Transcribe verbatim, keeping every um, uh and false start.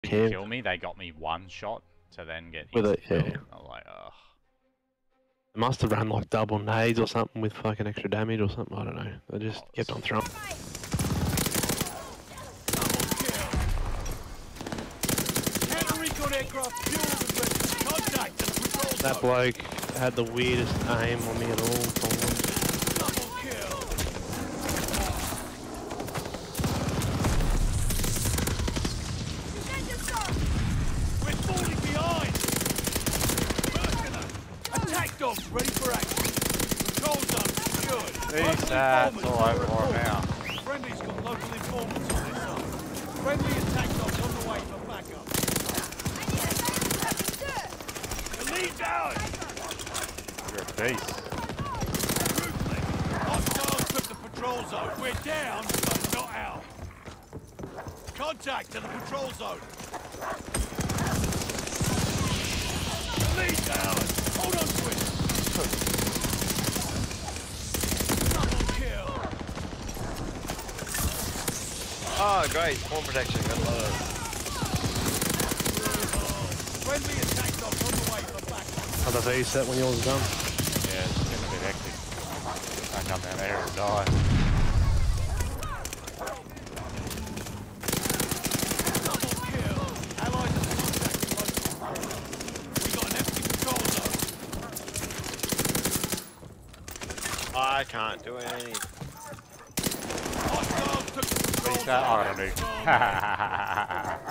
didn't Yeah. kill me. They got me one shot to then get With it, kill. yeah. I was like, ugh. They must have run like double nades or something with fucking extra damage or something. I don't know. They just Oh, kept on throwing. That bloke had the weirdest aim on me at all times. We're falling behind! Attack dogs ready for action. Control zone secured. These stats all over more now. Friendly's got local informants on their side. Friendly attack dogs on the way for backup. The lead's ours! You're a beast. Brutally. Hostiles took the patrol zone. We're down, but not out. Contact to the patrol zone. The lead's ours. Hold on to it. Double kill. Oh, great. Spawn protection. Got a lot of... Friendly attack dogs on the way for backup. Are the V set when yours is done? Yeah, it's getting a bit hectic. I come down there and die. Double kill. Allies are contacting local. We got an empty patrol zone. I can't do any. Hostiles took the patrol These stats, I zone. don't know.